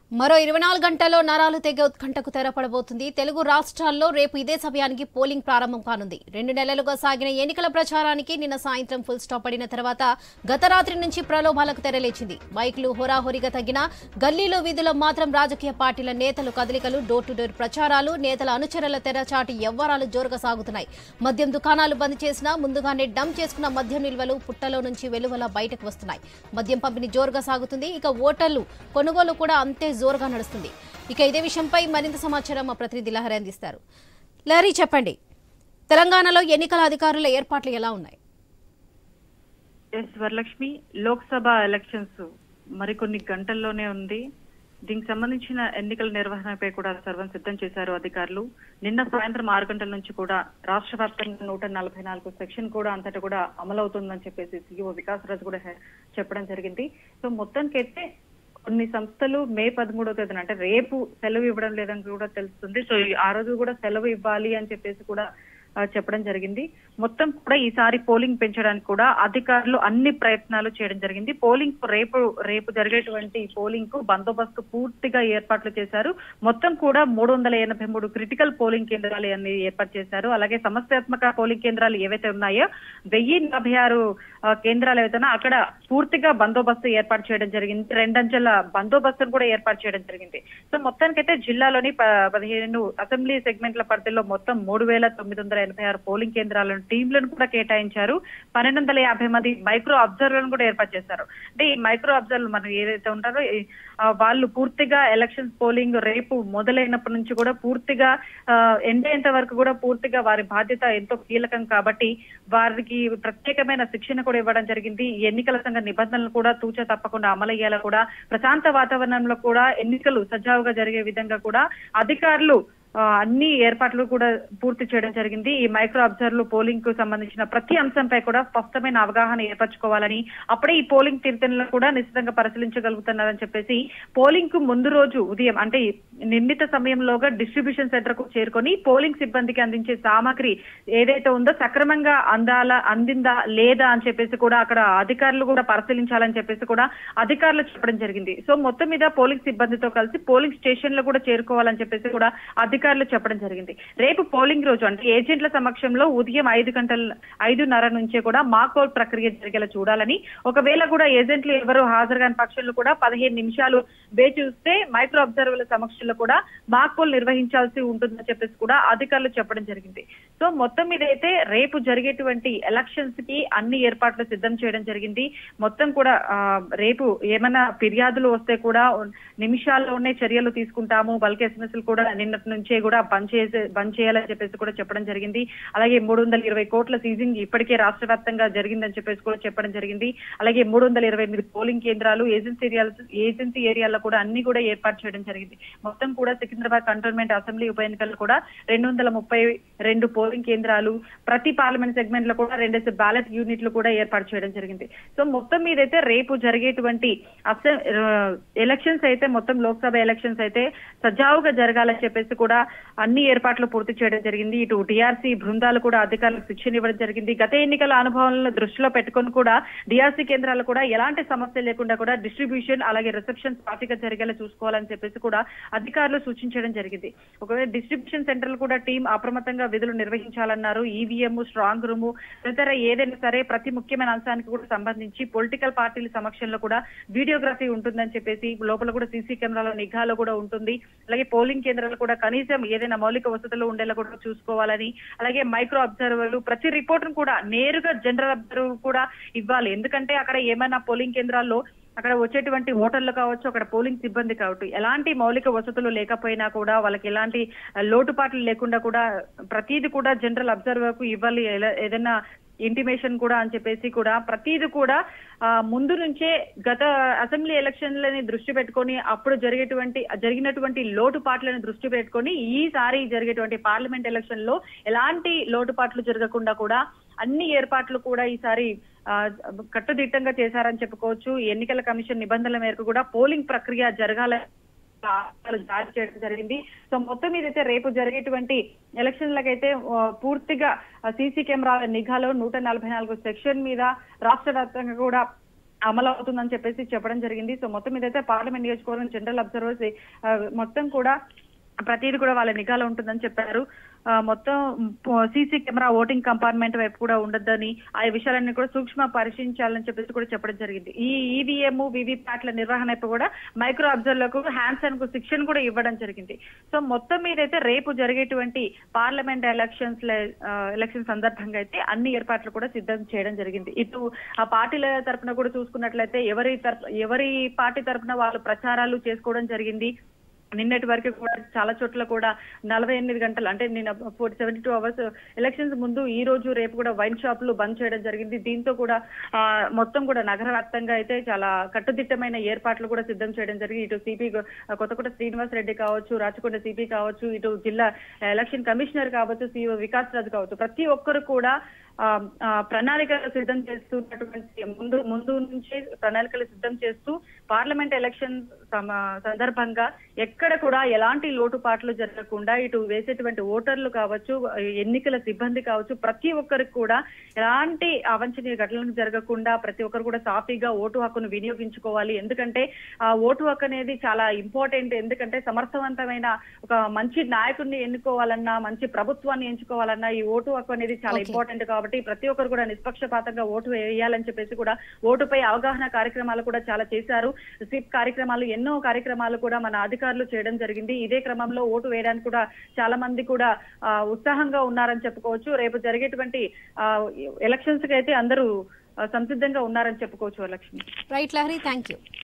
మరో 24 గంటల్లో నరాలు తెగే ఉత్కంఠకు తెరపడబోతుంది. తెలుగు రాష్ట్రాల్లో రేపు ఇదే సమయానికి పోలింగ్ ప్రారంభం కానుంది. 2 నెలలుగా సాగిన ఎన్నికల ప్రచారానికి నిన్న సాయంత్రం ఫుల్ స్టాప్ పడిన తర్వాత గత రాత్రి నుంచి ప్రలోభాలకు తెరలేచింది. బైక్లు హోరాహోరీగా తగ్గిన గల్లీలో వీధుల్లో మాత్రం రాజకీయ పార్టీల నేతలు కదలికలు, డోర్ టు డోర్ ప్రచారాలు, నేతల అనుచరుల తెరచాటి వ్యవహారాలు జోరుగా సాగుతున్నాయి. మద్యం దుకాణాలు బంద్ చేసినా ముందుగానే డంప్ చేసుకున్న మద్యం నిల్వలు పుట్టలో నుంచి వెలువల బయటకు వస్తున్నాయి. మద్యం పంపిణీ జోరుగా సాగుతుంది. ఇక ఓటర్లు కొనుగోలు కూడా అంతే జోరుగా నడుస్తుంది. ఇక ఇదే విషయంపై మరింత సమాచారం మా ప్రతినిధి లహరి అందిస్తారు. లహరి, చెప్పండి, తెలంగాణలో ఎన్నికల అధికారుల ఏర్పాట్లు ఎలా ఉన్నాయి? వరలక్ష్మి, లోక్సభ ఎలక్షన్స్ మరికొన్ని గంటల్లోనే ఉంది. దీనికి సంబంధించిన ఎన్నికల నిర్వహణపై కూడా సర్వం సిద్ధం చేశారు అధికారులు. నిన్న సాయంత్రం 6 గంటల నుంచి కూడా రాష్ట్ర వ్యాప్తంగా 144 సెక్షన్ కూడా అంతటా కూడా అమలవుతుందని చెప్పేసి సీఈఓ వికాస్ రాజు కూడా చెప్పడం జరిగింది. సో మొత్తానికైతే కొన్ని సంస్థలు మే 13వ తేదీన అంటే రేపు సెలవు ఇవ్వడం లేదని కూడా తెలుస్తుంది. సో ఆ రోజు కూడా సెలవు ఇవ్వాలి అని చెప్పేసి కూడా చెప్పడం జరిగింది. మొత్తం కూడా ఈసారి పోలింగ్ పెంచడానికి కూడా అధికారులు అన్ని ప్రయత్నాలు చేయడం జరిగింది. పోలింగ్ రేపు జరిగేటువంటి పోలింగ్ కు బందోబస్తు పూర్తిగా ఏర్పాట్లు చేశారు. మొత్తం కూడా 383 క్రిటికల్ పోలింగ్ కేంద్రాలు అన్ని ఏర్పాటు చేశారు. అలాగే సమస్యాత్మక పోలింగ్ కేంద్రాలు ఏవైతే ఉన్నాయో 1046 కేంద్రాలు ఏవైతే అక్కడ పూర్తిగా బందోబస్తు ఏర్పాటు చేయడం జరిగింది. 2 అంచెల బందోబస్తును కూడా ఏర్పాటు చేయడం జరిగింది. సో మొత్తానికైతే జిల్లాలోని 15 అసెంబ్లీ సెగ్మెంట్ల పరిధిలో మొత్తం 3986 పోలింగ్ కేంద్రాలను టీంలను కూడా కేటాయించారు. 1250 మంది మైక్రో అబ్జర్వర్లను కూడా ఏర్పాటు చేశారు. అంటే ఈ మైక్రో అబ్జర్వర్ మనం ఏదైతే ఉంటారో వాళ్ళు పూర్తిగా ఎలక్షన్స్ పోలింగ్ రేపు మొదలైనప్పటి నుంచి కూడా పూర్తిగా ఎండ్ అయ్యేంత వరకు కూడా పూర్తిగా వారి బాధ్యత ఎంతో కీలకం కాబట్టి వారికి ప్రత్యేకమైన శిక్షణ కూడా ఇవ్వడం జరిగింది. ఎన్నికల సంఘ నిబంధనలు కూడా తూచా తప్పకుండా అమలయ్యేలా కూడా ప్రశాంత వాతావరణంలో కూడా ఎన్నికలు సజావుగా జరిగే విధంగా కూడా అధికారులు అన్ని ఏర్పాట్లు కూడా పూర్తి చేయడం జరిగింది. ఈ మైక్రో అబ్జర్వర్లు పోలింగ్ కు సంబంధించిన ప్రతి అంశంపై కూడా స్పష్టమైన అవగాహన ఏర్పరచుకోవాలని, అప్పుడే ఈ పోలింగ్ తీర్థనలను కూడా నిశ్చితంగా పరిశీలించగలుగుతున్నారని చెప్పేసి పోలింగ్ కు ముందు రోజు ఉదయం అంటే నిర్ణీత సమయంలోగా డిస్ట్రిబ్యూషన్ సెంటర్ కు చేరుకొని పోలింగ్ సిబ్బందికి అందించే సామాగ్రి ఏదైతే ఉందో సక్రమంగా అందిందా లేదా అని చెప్పేసి కూడా అక్కడ అధికారులు కూడా పరిశీలించాలని చెప్పేసి కూడా అధికారులు చెప్పడం జరిగింది. సో మొత్తం మీద పోలింగ్ సిబ్బందితో కలిసి పోలింగ్ స్టేషన్ లో కూడా చేరుకోవాలని చెప్పేసి కూడా అధికారులు చెప్పడం జరిగింది. రేపు పోలింగ్ రోజు అంటే ఏజెంట్ల సమక్షంలో ఉదయం 5:30 నుంచే కూడా మాక్ పోల్ ప్రక్రియ జరిగేలా చూడాలని, ఒకవేళ కూడా ఏజెంట్లు ఎవరు హాజరు కాని పక్షంలో కూడా 15 నిమిషాలు వేచి చూస్తే మైక్రో అబ్జర్వర్ల సమక్షంలో కూడా మాక్ పోల్ నిర్వహించాల్సి ఉంటుందని చెప్పేసి కూడా అధికారులు చెప్పడం జరిగింది. సో మొత్తం మీద అయితే రేపు జరిగేటువంటి ఎలక్షన్స్ కి అన్ని ఏర్పాట్లు సిద్ధం చేయడం జరిగింది. మొత్తం కూడా రేపు ఏమైనా ఫిర్యాదులు వస్తే కూడా నిమిషాల్లోనే చర్యలు తీసుకుంటాము. బల్క్ ఎస్ఎంఎస్లు కూడా నిన్నటి నుంచే కూడా బంద్ చేయాలని చెప్పేసి కూడా చెప్పడం జరిగింది. అలాగే 320 కోట్ల సీజింగ్ ఇప్పటికే రాష్ట్ర వ్యాప్తంగా జరిగిందని చెప్పేసి కూడా చెప్పడం జరిగింది. అలాగే 328 పోలింగ్ కేంద్రాలు ఏజెన్సీ ఏరియాల్లో కూడా అన్ని కూడా ఏర్పాటు చేయడం జరిగింది. మొత్తం కూడా సికింద్రాబాద్ కంటోన్మెంట్ అసెంబ్లీ ఉప ఎన్నికల్లో కూడా 232 పోలింగ్ కేంద్రాలు, ప్రతి పార్లమెంట్ సెగ్మెంట్ లో కూడా 2 బ్యాలెట్ యూనిట్లు కూడా ఏర్పాటు చేయడం జరిగింది. సో మొత్తం మీదైతే రేపు జరిగేటువంటి ఎలక్షన్స్ అయితే మొత్తం లోక్సభ ఎలక్షన్స్ అయితే సజావుగా జరగాలని చెప్పేసి కూడా అన్ని ఏర్పాట్లు పూర్తి చేయడం జరిగింది. ఇటు డిఆర్సీ బృందాలు కూడా అధికారులకు శిక్షణ ఇవ్వడం జరిగింది. గత ఎన్నికల అనుభవాలను దృష్టిలో పెట్టుకొని కూడా డిఆర్సీ కేంద్రాలు కూడా ఎలాంటి సమస్య లేకుండా కూడా డిస్ట్రిబ్యూషన్ అలాగే రిసెప్షన్ సాఫీగా జరిగేలా చూసుకోవాలని చెప్పేసి కూడా అధికారులు సూచించడం జరిగింది. ఒకవేళ డిస్ట్రిబ్యూషన్ సెంటర్లు కూడా టీం అప్రమత్తంగా విధులు నిర్వహించాలన్నారు. ఈవీఎం, స్ట్రాంగ్ రూమ్ తదితర ఏదైనా సరే ప్రతి ముఖ్యమైన అంశానికి కూడా సంబంధించి పొలిటికల్ పార్టీల సమక్షంలో కూడా వీడియోగ్రఫీ ఉంటుందని చెప్పేసి లోపల కూడా సీసీ కెమెరాల నిఘాలో కూడా ఉంటుంది. అలాగే పోలింగ్ కేంద్రాలు కూడా కనీసం ఏదైనా మౌలిక వసతులు ఉండేలా కూడా చూసుకోవాలని, అలాగే మైక్రో అబ్జర్వర్లు ప్రతి రిపోర్ట్ కూడా నేరుగా జనరల్ అబ్జర్వర్ కూడా ఇవ్వాలి. ఎందుకంటే అక్కడ ఏమైనా పోలింగ్ కేంద్రాల్లో అక్కడ వచ్చేటువంటి ఓటర్లు కావచ్చు, అక్కడ పోలింగ్ సిబ్బంది కావచ్చు, ఎలాంటి మౌలిక వసతులు లేకపోయినా కూడా వాళ్ళకి ఎలాంటి లోటుపాట్లు లేకుండా కూడా ప్రతిదీ కూడా జనరల్ అబ్జర్వర్ కు ఇవ్వాలి. ఏదైనా ఇంటిమేషన్ కూడా అని చెప్పేసి కూడా ప్రతిదీ కూడా ముందు నుంచే గత అసెంబ్లీ ఎలక్షన్లని దృష్టి పెట్టుకొని అప్పుడు జరిగినటువంటి లోటుపాట్లను దృష్టి పెట్టుకొని ఈసారి జరిగేటువంటి పార్లమెంట్ ఎలక్షన్ లో ఎలాంటి లోటుపాట్లు జరగకుండా కూడా అన్ని ఏర్పాట్లు కూడా ఈసారి కట్టుదిట్టంగా చేశారని చెప్పుకోవచ్చు. ఎన్నికల కమిషన్ నిబంధనల మేరకు కూడా పోలింగ్ ప్రక్రియ జరగాలని జారీ చేయడం జరిగింది. సో మొత్తం మీదైతే రేపు జరిగేటువంటి ఎలక్షన్లకైతే పూర్తిగా సీసీ కెమెరాల నిఘాలో 144 సెక్షన్ మీద రాష్ట్ర వ్యాప్తంగా కూడా అమలు అవుతుందని చెప్పేసి చెప్పడం జరిగింది. సో మొత్తం ఇదైతే పార్లమెంట్ నియోజకవర్గం జనరల్ అబ్జర్వర్స్ మొత్తం కూడా ప్రతిదీ కూడా వాళ్ళ నిఘాలో ఉంటుందని చెప్పారు. మొత్తం సీసీ కెమెరా ఓటింగ్ కంపార్ట్మెంట్ వైపు కూడా ఉండొద్దని, ఆ విషయాలన్నీ కూడా సూక్ష్మ పరిశీలించాలని చెప్పేసి కూడా చెప్పడం జరిగింది. ఈ ఈవీఎం వివిప్యాట్ల నిర్వహణ వైపు కూడా మైక్రో అబ్జర్వర్లకు హ్యాండ్స్ అండ్ కు శిక్షణ కూడా ఇవ్వడం జరిగింది. సో మొత్తం మీదైతే రేపు జరిగేటువంటి పార్లమెంట్ ఎలక్షన్ సందర్భంగా అయితే అన్ని ఏర్పాట్లు కూడా సిద్ధం చేయడం జరిగింది. ఇటు ఆ పార్టీల తరఫున కూడా చూసుకున్నట్లయితే ఎవరి పార్టీ తరఫున వాళ్ళు ప్రచారాలు చేసుకోవడం జరిగింది. నిన్నటి వరకు కూడా చాలా చోట్ల కూడా 48 గంటలు అంటే నిన్న 72 అవర్స్ ఎలక్షన్స్ ముందు ఈ రోజు రేపు కూడా వైన్ షాపులు బంద్ చేయడం జరిగింది. దీంతో కూడా మొత్తం కూడా నగర వ్యాప్తంగా అయితే చాలా కట్టుదిట్టమైన ఏర్పాట్లు కూడా సిద్ధం చేయడం జరిగింది. ఇటు సిపి కొత్తకోట శ్రీనివాస్ రెడ్డి కావచ్చు, రాచకొండ సిపి కావచ్చు, ఇటు జిల్లా ఎలక్షన్ కమిషనర్ కావచ్చు, సిఓ వికాస్ రాజు కావచ్చు, ప్రతి ఒక్కరు కూడా ప్రణాళికలు సిద్ధం చేస్తున్నటువంటి ముందు నుంచే ప్రణాళికలు సిద్ధం చేస్తూ పార్లమెంట్ ఎలక్షన్ సందర్భంగా ఎక్కడ కూడా ఎలాంటి లోటుపాట్లు జరగకుండా ఇటు వేసేటువంటి ఓటర్లు కావచ్చు, ఎన్నికల సిబ్బంది కావచ్చు, ప్రతి ఒక్కరికి కూడా ఎలాంటి అవాంఛనీయ ఘటనలు జరగకుండా ప్రతి ఒక్కరు కూడా సాఫీగా ఓటు హక్కును వినియోగించుకోవాలి. ఎందుకంటే ఆ ఓటు హక్కు అనేది చాలా ఇంపార్టెంట్. ఎందుకంటే సమర్థవంతమైన ఒక మంచి నాయకుడిని ఎన్నుకోవాలన్నా, మంచి ప్రభుత్వాన్ని ఎంచుకోవాలన్నా ఈ ఓటు హక్కు అనేది చాలా ఇంపార్టెంట్. కాబట్టి ప్రతి ఒక్కరు కూడా నిష్పక్షపాతంగా ఓటు వేయాలని చెప్పేసి కూడా ఓటుపై అవగాహన కార్యక్రమాలు కూడా చాలా చేశారు. స్వీప్ కార్యక్రమాలు, ఎన్నో కార్యక్రమాలు కూడా మన అధికారులు చేయడం జరిగింది. ఇదే క్రమంలో ఓటు వేయడానికి కూడా చాలా మంది కూడా ఉత్సాహంగా ఉన్నారని చెప్పుకోవచ్చు. రేపు జరిగేటువంటి ఎలక్షన్స్ కి అయితే అందరూ సంసిద్ధంగా ఉన్నారని చెప్పుకోవచ్చు. Lakshmi. Right Lahari, thank you.